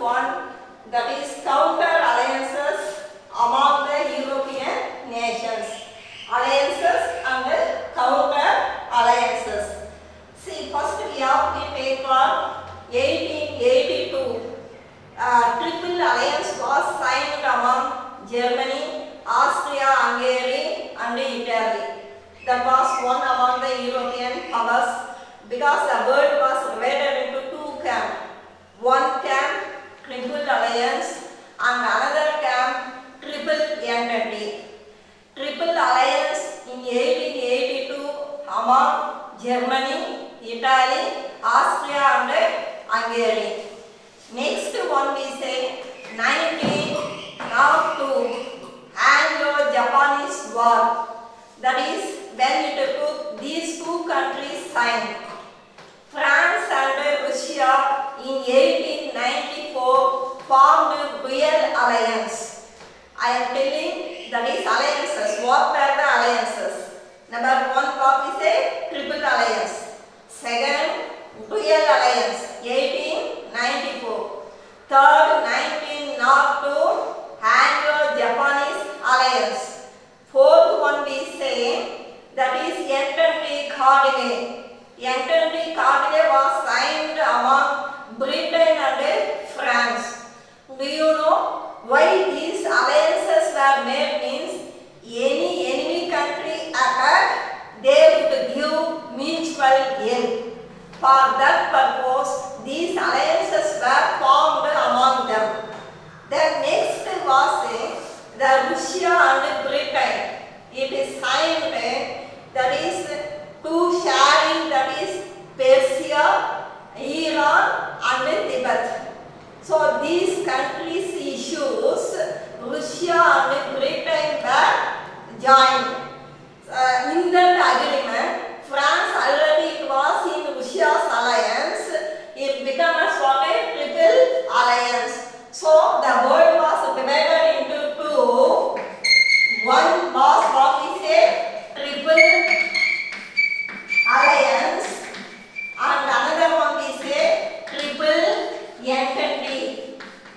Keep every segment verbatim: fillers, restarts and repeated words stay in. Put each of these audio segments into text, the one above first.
one, that is counter alliances among the European nations. Alliances and counter alliances. See, first we have to take for eighteen eighty-two. Uh, triple alliance was signed among Germany, Austria-Hungary and Italy. That was one among the European powers because the world was divided into two camps. One camp, triple alliance, and another camp, triple entity. Triple alliance in eighteen eighty-two among Germany, Italy, Austria and Hungary. Next one we say nineteen oh two Anglo-Japanese War. That is when it took these two countries signed. France and Russia in eighteen ninety-four formed a dual alliance. I am telling that is alliances. What were the alliances? Number one what we say triple alliance. Second dual alliance eighteen ninety-four. Third nineteen oh two Anglo-Japanese alliance. Fourth one we say that is Entente-Cordiale. Entente-Cordiale was signed among Britain and France. Do you know why these alliances were made? Means any enemy country attack, they would give mutual help. For that purpose, these alliances were formed among them. Then next was uh, the Russia and Britain. It is signed, uh, that is two sharing, that is Persia, Iran and Tibet. So these countries' issues, Russia and Britain were joined. Uh, in that agreement, France already it was in Russia's alliance. It became as what a triple alliance. So the world was divided into two. One was what we say triple alliance, and another one we say triple entity.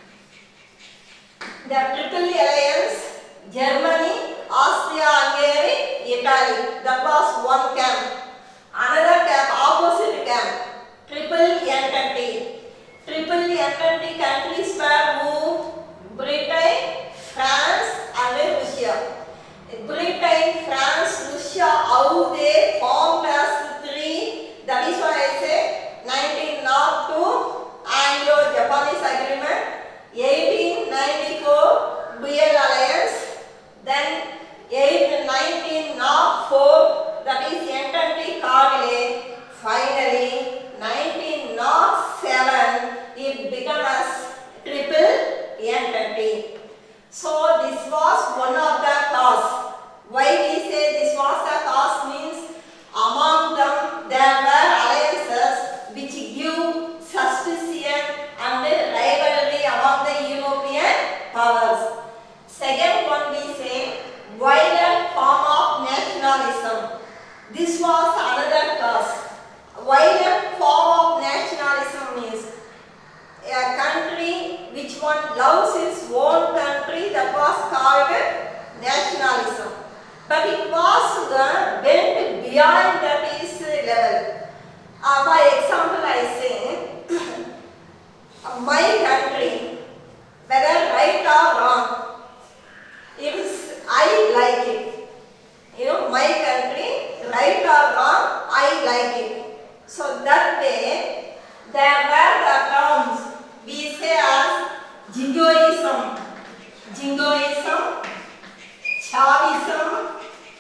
The triple alliance, Germany, Austria, Hungary, Italy. That was one camp. Another camp, opposite camp, triple entity. Triple entity countries were who? Britain, France and Russia. Britain, France, Russia, how they formed as three. That is why I say nineteen oh two Anglo-Japanese agreement, eighteen ninety-four dual alliance, then nineteen oh four that is Entente-Cordiale. Finally, nineteen oh seven it became as triple entity. So this was one of the cause. Why we say this was the cause means among them there were alliances which give suspicion and rivalry among the European powers. Second one we say violent form of nationalism. This was another cause. Violent form of nationalism means a country which one loves its own country, that was called nationalism. But it was uh, went beyond that is level. Uh, by example, I say my country, whether right or wrong, it is I like it. You know, my country, right or wrong, I like it. So that way, there were the terms we say as jingoism, jingoism, Chavism,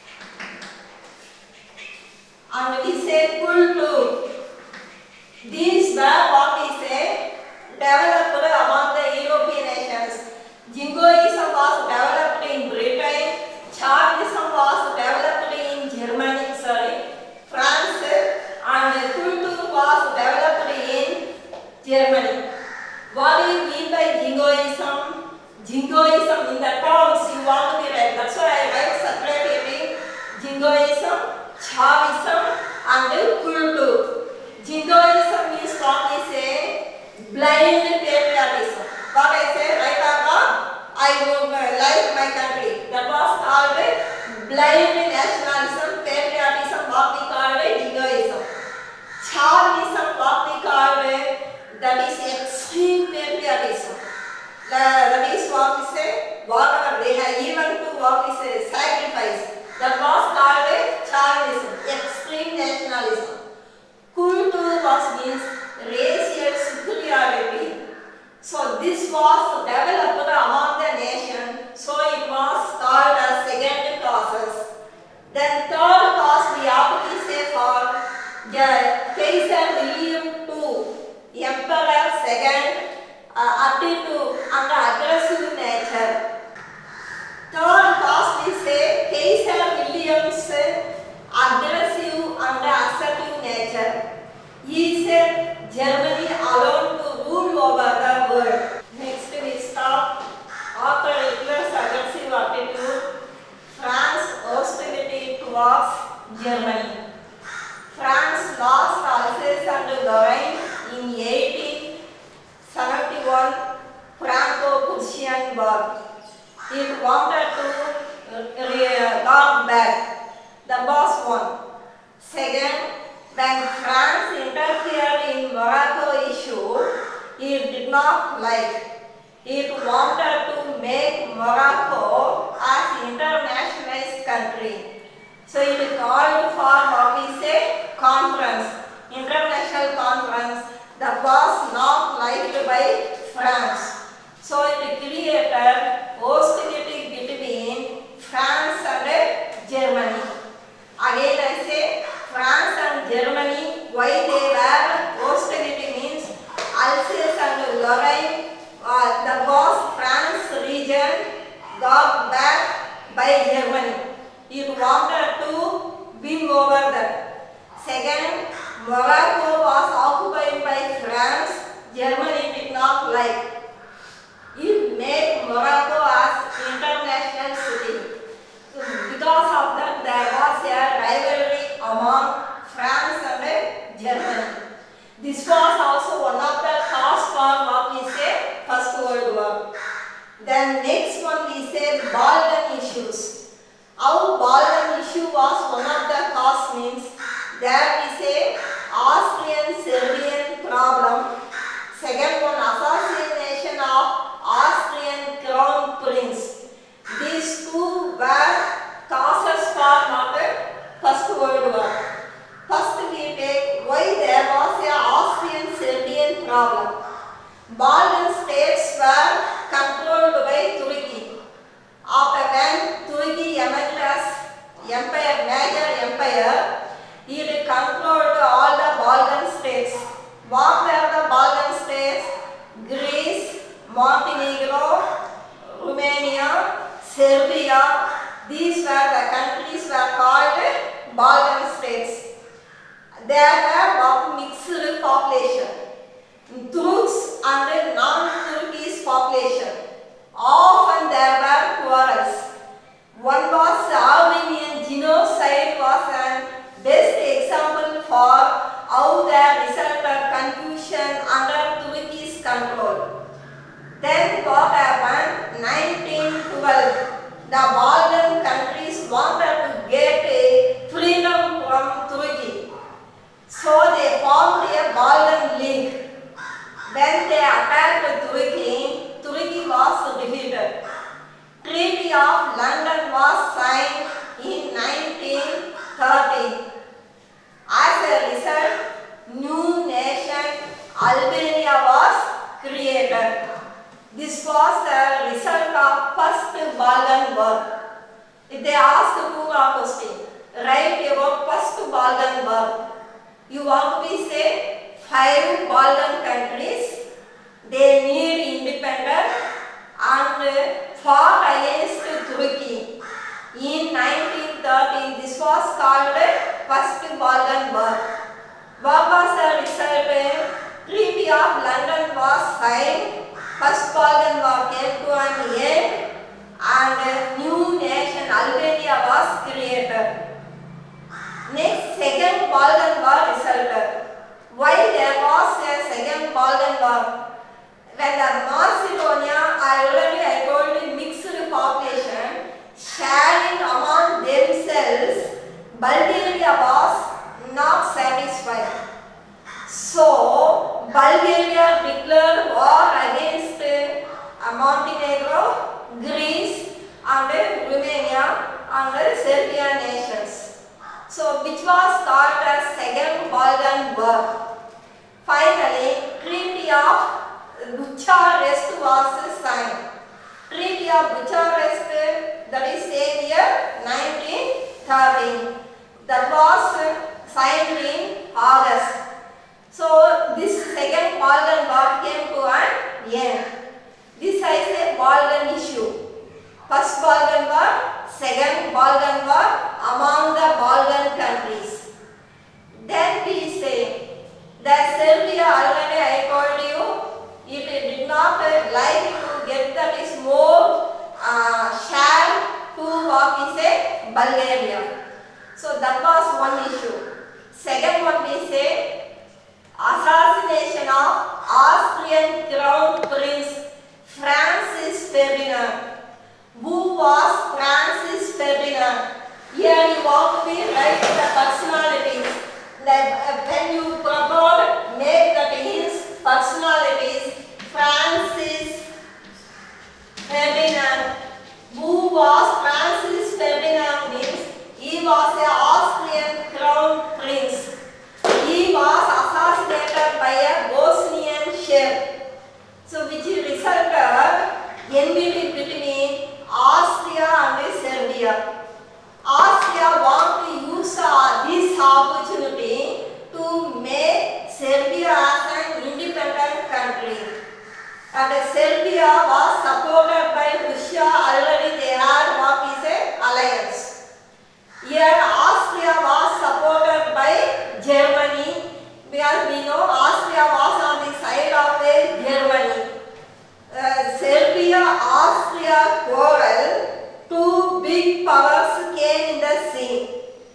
and we say kultur. These were what we say developed among the European nations. Jingoism was developed in Britain, Chavism was developed in Germany, sorry, France, and kultur was developed in Germany. What do you mean by jingoism? Jingoism in the terms you want to be right. That's why I write separately jingoism, Chavism and kultur. Jingoism means what we say blind patriotism. that is what we say, whatever they have even to what we say, sacrifice. That was called a Chauvinism, extreme nationalism. Kultur was means racial superiority. So this was developed among the nation, so it was called as second causes. Then third cause we have to say for the Kaiser William the Second, Emperor second, uh, attitude and aggressive nature. Third cause we say Kaiser William's aggressive and assertive nature. He said Germany alone to rule over the world. Next we stop. After Hitler's aggressive attitude, France hostility towards Germany. France lost Alsace and Lorraine in eighteen seventy-one Franco-Prussian War. It wanted to uh, come back. The boss won. Second, when France interfered in Morocco issue, it did not like. It wanted to make Morocco as internationalized country. So it called for what we say conference, international conference, that was not liked by France. So it created hostility between France and Germany. Again I say France and Germany, why they were hostility means Alsace and Lorraine, uh, the was France region got back by Germany. It wanted to win over that. Second, Morocco was occupied by France. Germany did not like. It made Morocco as international city. So because of that, there was a rivalry among France and Germany. This was also one of the cause for what we say First World War. Then next one we say Balkan issues. Our Balkan issue was one of the cause means there we say Austrian-Serbian problem. Second one, assassination of Austrian Crown Prince. These two were causes for not the First World War. First we take why there was a Austrian-Serbian problem. Balkan states were controlled by Turkey. After when Turkey emerged as empire, major empire, it controlled all the Balkan states. What were the Balkan states? Greece, Montenegro, Romania, Serbia. These were the countries were called Balkan states. There were mixed population, Turks and non-Turkish population. Often there were quarrels. One was Armenian genocide was an best example for how there resulted confusion under Turkish control. Then what happened? nineteen twelve. The Balkan countries wanted to get a freedom from Turkey. So they formed a Balkan League. When they attacked Turkey, Turkey was defeated. Treaty of London was signed in nineteen thirty. As a result, new nation Albania was created. This was the result of First Balkan War. If they ask two more question, write about First Balkan War. You want to say five Balkan countries, they need independence and fought against Turkey. In nineteen thirty, this was called First Balkan War. What was the result? Treaty of London was signed. First Balkan War came to an end and a new nation Albania was created. Next, Second Balkan War resulted. Why there was a Second Balkan War? When the Macedonia, I already I told you, mixed population, sharing among themselves, Bulgaria was not satisfied. So, Bulgaria declared war against uh, Montenegro, Greece, and Romania, and Serbia nations. So, which was called as Second Balkan War. Finally, Treaty of Bucharest was signed. Treaty of Bucharest, that is same year nineteen thirteen. That was signed in August. So, this Second Balkan War came to an end. This is a Balkan issue. First Balkan War, Second Balkan War among the Balkan countries. Then we say that Serbia, already I told you, it did not like to get that is more uh, share to what we say Bulgaria. So that was one issue. Second one we say assassination of Austrian Crown Prince Francis Ferdinand. Who was Francis Ferdinand? Here you want to be write the personalities. That when you propose, make that his personalities. Francis Ferdinand. Who was Francis Ferdinand means he was an Austrian crown prince. He was assassinated by a Bosnian sheikh. So which resulted enmity between Austria and Serbia. Austria want to use uh, this opportunity to make Serbia as an independent country. And Serbia was supported by Russia. Already they had what we say alliance. Here Austria was supported by Germany, because we know Austria was on the side of the Germany. Uh, Serbia, Austria quarrel, two big powers came in the scene.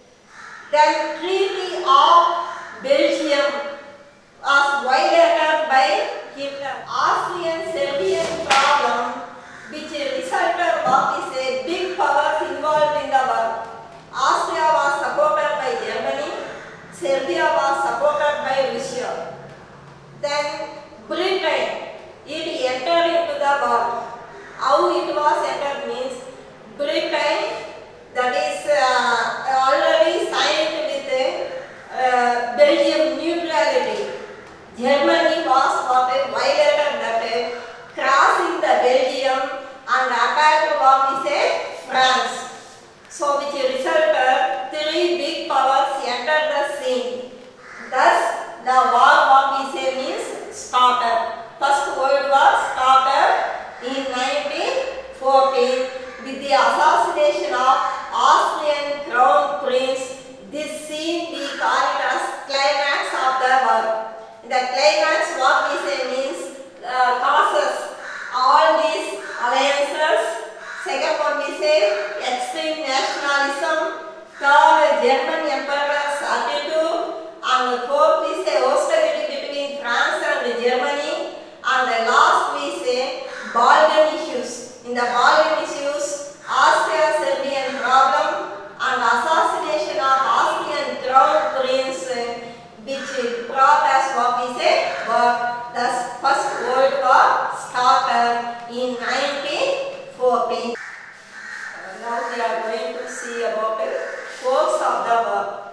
Then Treaty of Belgium was violated by Hitler. Austrian-Serbian problem, which resulted what is a big powers involved in the war. Austria was supported by Germany, Serbia was supported by Russia. Then Britain, it entered into the war. How it was entered means Britain, that is uh, already signed with uh, Belgium neutrality. Germany was what violated that, crossing the Belgium and attacked what we say France. So which resulted three big powers entered the scene. Thus the war what we say means started. First World War started in nineteen fourteen with the assassination of Austrian Crown Prince. This scene we call it as climax of the war. The climax what we say means uh, causes all these alliances. Second one we say extreme nationalism. Third, German emperor's attitude. And fourth we say hostility between France and Germany. And the last we say Balkan issues. In the Balkan issues, Austria-Serbian problem and assassination of Austrian crown prince, which brought us what we say war. Thus, First World War started in nineteen fourteen. Uh, now we are going to see about the course of the war.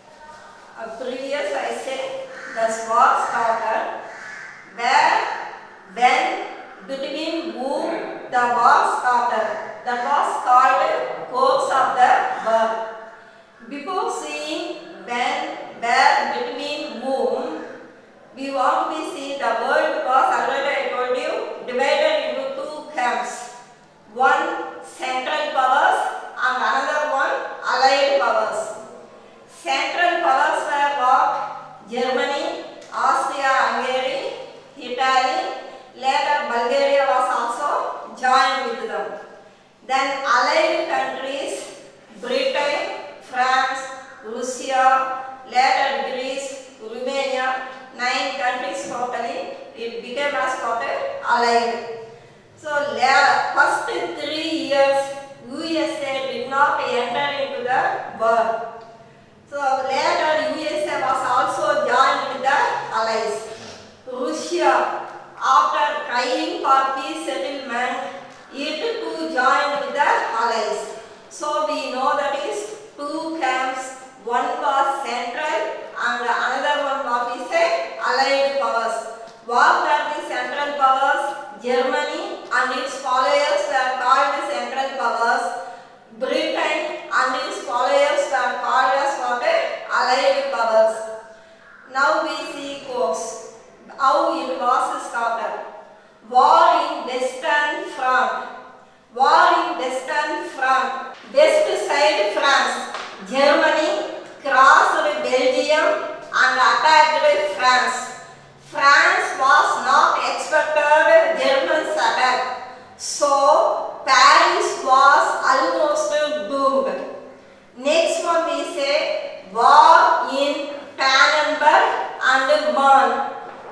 Uh, previous I said the war started where, when, between whom the war started. That was called course of the war. Before seeing when, where, between whom, we want to see the word was already I told you divided into two camps. One central powers and another one allied powers. Central powers were what? Germany, Austria-Hungary, Italy. Later Bulgaria was also joined with them. Then allied countries, Britain, France, Russia, later Greece, Romania, nine countries totally, it became as total allied. So first three years U S A did not enter into the war. So later U S A was also joined with the allies. Russia, after trying for peace settlement So we know that is two camps. One was central and another one what we say allied powers. What are the central powers? Germany and its followers were called central powers. Britain and its followers were called as what? Allied powers. Now we see course. How it was started. War in Western Front. War in Western Front. West side France. Germany crossed Belgium and attacked France. France was not expected Germans attack. So Paris was almost doomed. Next one we say war in Tannenberg and Marne.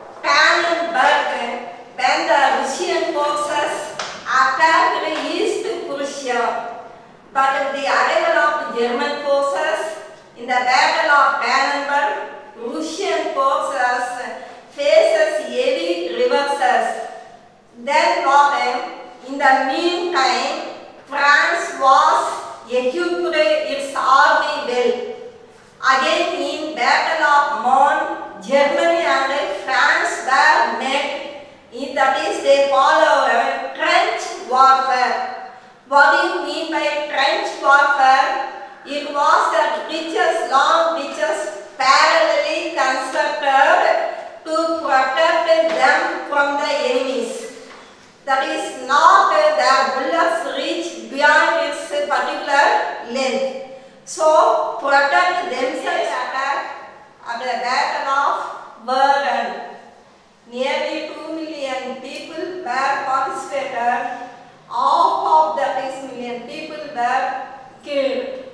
Tannenberg, when the Russian forces attacked East Prussia. But with the arrival of German forces in the Battle of Tannenberg, Russian forces faces heavy reverses. Then what? In the meantime, France was equipped its army well. Again in Battle of Marne, Germany and France were met. That is, they followed trench warfare. What do you mean by trench warfare? It was that ditches, long ditches, parallelly constructed to protect them from the enemies. That is not the bullets reach beyond its particular length. So protect themselves attack at the Battle of Verdun. Nearly two million people were participated. Half of that is million people were killed.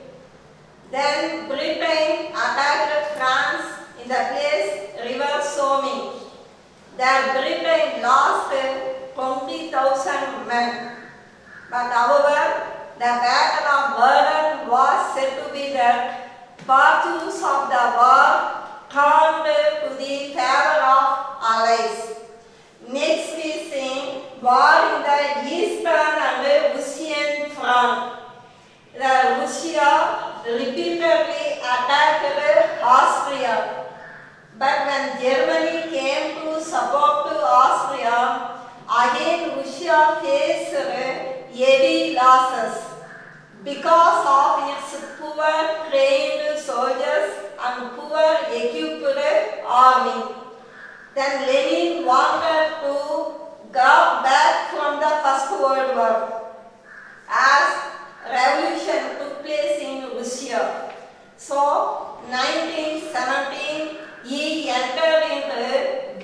Then Britain attacked France in the place River Somme. There Britain lost twenty thousand men. But however, the Battle of Verdun was said to be the fortunes of the war turned to the favor of allies. Next we see war in the Eastern and Russian front. The Russia repeatedly attacked Austria. But when Germany came to support to Austria, again Russia faced heavy losses because of its poor trained soldiers and poor equipped army. Then Lenin wanted to go back from the First World War as revolution took place in Russia. So nineteen seventeen he entered into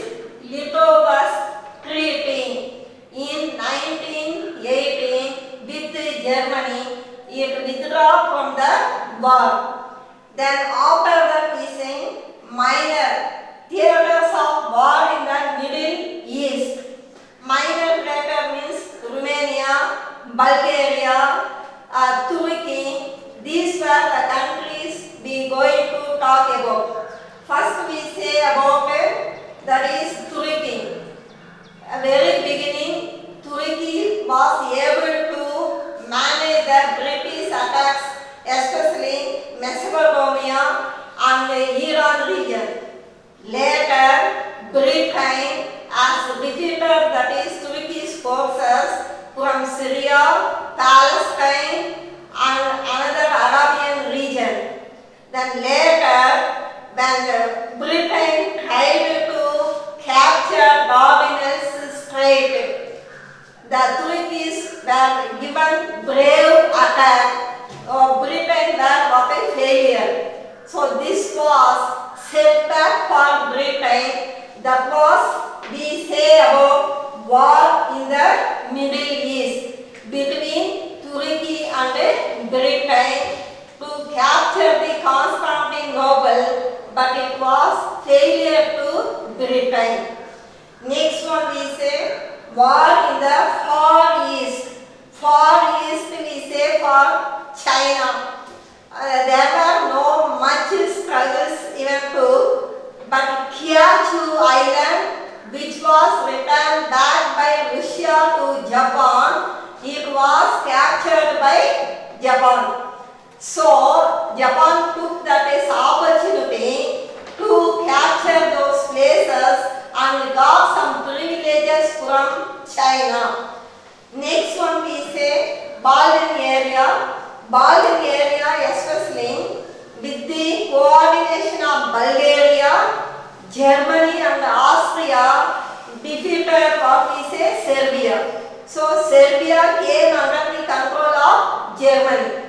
Brest-Litovsk Treaty. In nineteen eighteen with Germany it withdrew from the war. Then after that we see minor theaters of war in the Middle East. Minor theater means Romania, Bulgaria, uh, Turkey. These were the countries we going to talk about. First we say about it, that is Turkey. At the very beginning, Turkey was able to manage the British attacks, especially Mesopotamia and the Iran region. Later, Britain has defeated, that is Turkish forces from Syria, Palestine and another Arabian region. Then later, when Britain tried to capture Dardanelles Strait, the Turkish were given brave attack. Uh, Britain were what a failure. So this was setback for Britain. That was, we say about war in the Middle East between Turkey and Britain to capture the Constantinople, but it was failure to Britain. Next one we say war in the Far East. Far East we say for China. Uh, there were no much struggles even to, but Kyushu Island, which was returned back by Russia to Japan, it was captured by Japan. So Japan took that as opportunity to capture those places and got some privileges from China. Next one we say Balkan area. Balkan area especially with the coordination of Bulgaria, Germany and Austria defeated what we say Serbia. So Serbia came under the control of Germany.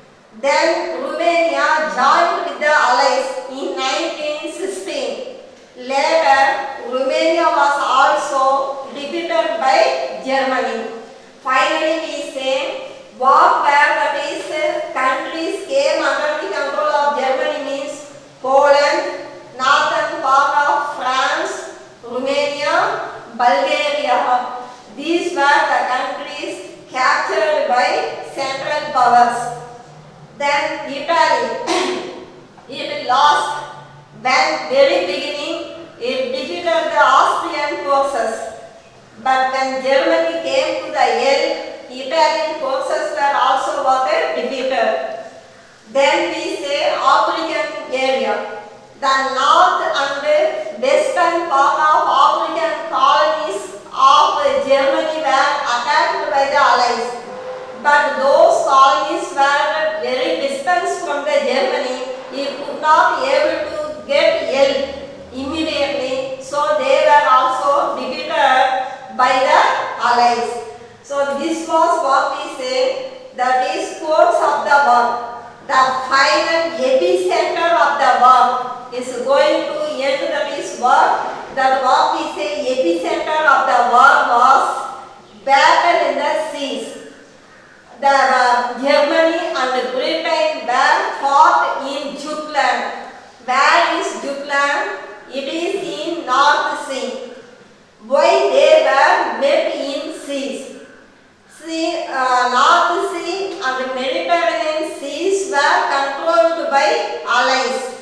Then Romania joined with the Allies in nineteen sixteen. Later, Romania was also defeated by Germany. Finally, we say what where that is countries came under the control of Germany means Poland, northern part of France, Romania, Bulgaria. These were the countries captured by Central Powers. Then Italy, it lost when very beginning it defeated the Austrian forces. But when Germany came to the end, Italian forces were also what defeated. Then we say African area. The north and western part of African colonies of Germany were attacked by the Allies. But those colonies were very distant from the Germany. It could not be able to get help immediately. So they were also defeated by the Allies. So this was what we say, that is course of the war. The final epicenter of the war is going to end, that is war. That what we say epicenter of the war was battle in the seas. The uh, Germany and Britain were fought in Jutland. Where is Jutland? It is in North Sea. Why they were met in seas? Sea, uh, North Sea and Mediterranean seas were controlled by Allies.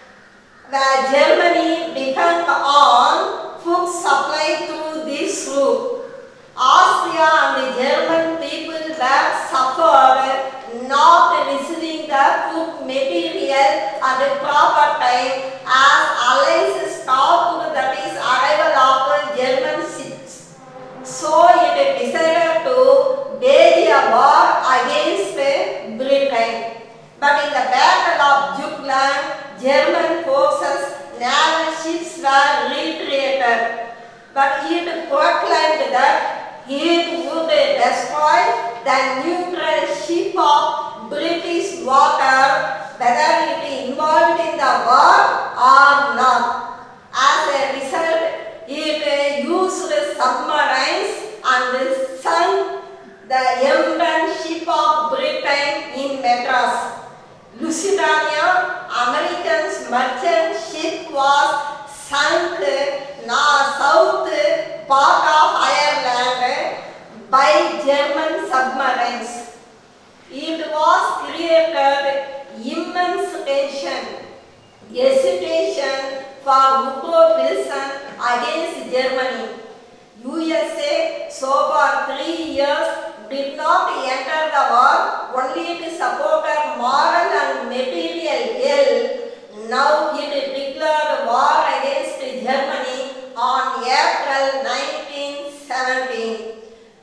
Where Germany depended on food supply through this route. Austria and the German people were suffered not receiving the food material at the proper time as Allies stopped that is arrival of German ships. So it decided to wage a war against Britain. But in the Battle of Jutland, German forces, naval ships were retreated. But it proclaimed that it would destroy the neutral ship of British water, whether it involved in the war or not. As a result, it used submarines and sunk the emblem ship of Britain in Madras. Lusitania, American merchant ship, was sunk north south part of Ireland by German submarines. It was created immense tension, hesitation for Woodrow Wilson against Germany. U S A so for three years did not enter the war, only it supported moral and material help. Now it declared war against Germany on April nineteen seventeen.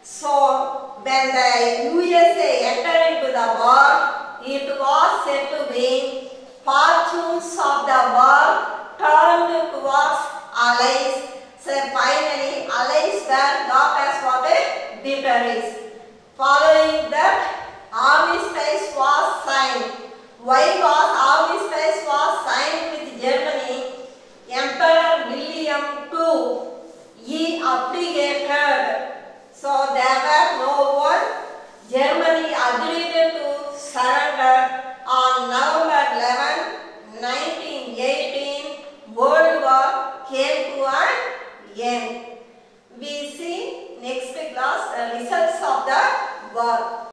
So when the U S A entered into the war, it was said to be fortunes of the war turned towards Allies. So finally Allies were got as what a victories. Following that, armistice was signed. Why was armistice was signed with Germany? Emperor William the Second, he abdicated. So there were no war. Germany agreed to surrender on November eleventh, nineteen eighteen. World War came to an end. We see next class the results of the war.